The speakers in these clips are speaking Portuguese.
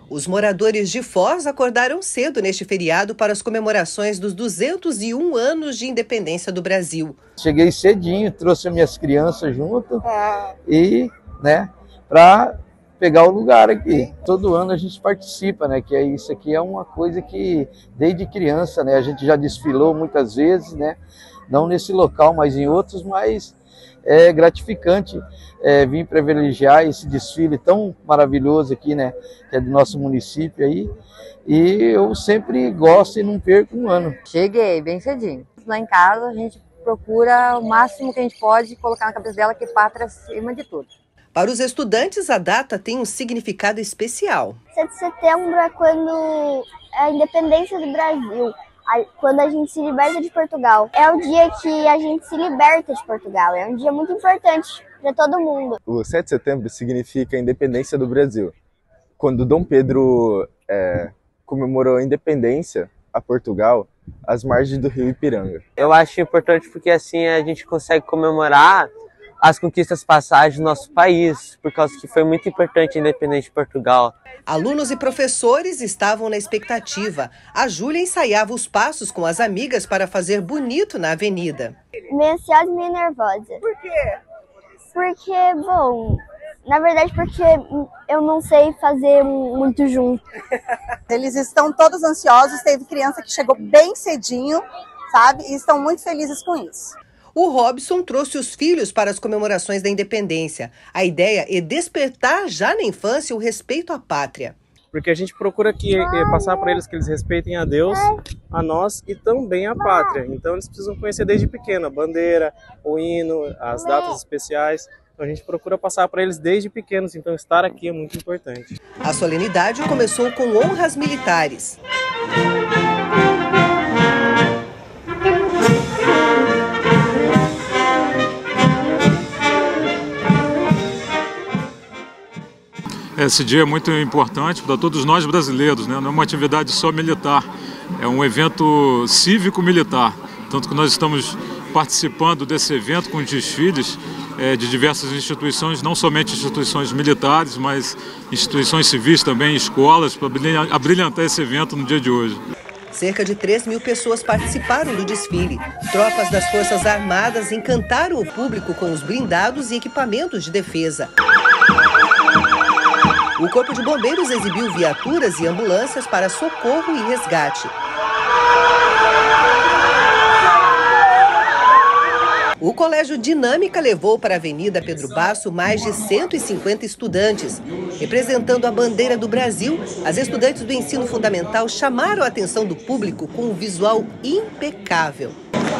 Os moradores de Foz acordaram cedo neste feriado para as comemorações dos 201 anos de independência do Brasil. Cheguei cedinho, trouxe minhas crianças junto e, para pegar o lugar aqui. Todo ano a gente participa, que isso aqui é uma coisa que desde criança, a gente já desfilou muitas vezes, não nesse local, mas em outros, mas é gratificante vir privilegiar esse desfile tão maravilhoso aqui, que é do nosso município aí, e eu sempre gosto e não perco um ano. Cheguei bem cedinho. Lá em casa a gente procura o máximo que a gente pode colocar na cabeça dela que pátria acima de tudo. Para os estudantes, a data tem um significado especial. 7 de setembro é quando é a independência do Brasil, quando a gente se liberta de Portugal. É o dia que a gente se liberta de Portugal, é um dia muito importante para todo mundo. O 7 de setembro significa a independência do Brasil. Quando Dom Pedro comemorou a independência a Portugal, às margens do rio Ipiranga. Eu acho importante porque assim a gente consegue comemorar as conquistas passadas do nosso país, por causa que foi muito importante a independência de Portugal. Alunos e professores estavam na expectativa. A Júlia ensaiava os passos com as amigas para fazer bonito na avenida. Meio ansiosa e meio nervosa. Por quê? Porque, na verdade porque eu não sei fazer muito junto. Eles estão todos ansiosos, teve criança que chegou bem cedinho, sabe? E estão muito felizes com isso. O Robson trouxe os filhos para as comemorações da independência. A ideia é despertar já na infância o respeito à pátria. Porque a gente procura passar para eles que eles respeitem a Deus, a nós e também a pátria. Então eles precisam conhecer desde pequeno a bandeira, o hino, as datas especiais. Então a gente procura passar para eles desde pequenos, então estar aqui é muito importante. A solenidade começou com honras militares. Esse dia é muito importante para todos nós brasileiros, não é uma atividade só militar, é um evento cívico-militar. Tanto que nós estamos participando desse evento com desfiles de diversas instituições, não somente instituições militares, mas instituições civis também, escolas, para abrilhantar esse evento no dia de hoje. Cerca de 3.000 pessoas participaram do desfile. Tropas das Forças Armadas encantaram o público com os blindados e equipamentos de defesa. O Corpo de Bombeiros exibiu viaturas e ambulâncias para socorro e resgate. O Colégio Dinâmica levou para a Avenida Pedro Basso mais de 150 estudantes. Representando a bandeira do Brasil, as estudantes do ensino fundamental chamaram a atenção do público com um visual impecável.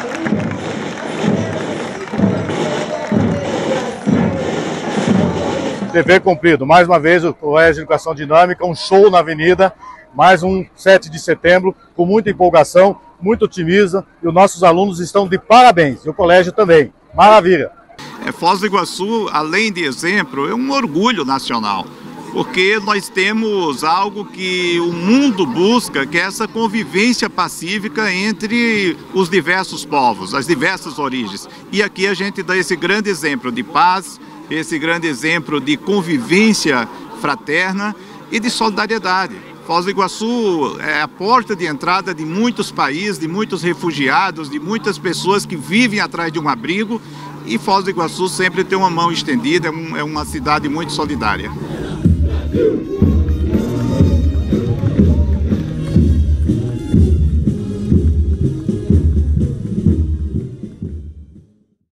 Dever cumprido. Mais uma vez, o Colégio de Educação Dinâmica, um show na avenida, mais um 7 de setembro, com muita empolgação, muito otimismo, e os nossos alunos estão de parabéns, e o colégio também. Maravilha! Foz do Iguaçu, além de exemplo, é um orgulho nacional, porque nós temos algo que o mundo busca, que é essa convivência pacífica entre os diversos povos, as diversas origens. E aqui a gente dá esse grande exemplo de paz, esse grande exemplo de convivência fraterna e de solidariedade. Foz do Iguaçu é a porta de entrada de muitos países, de muitos refugiados, de muitas pessoas que vivem atrás de um abrigo, e Foz do Iguaçu sempre tem uma mão estendida, é uma cidade muito solidária.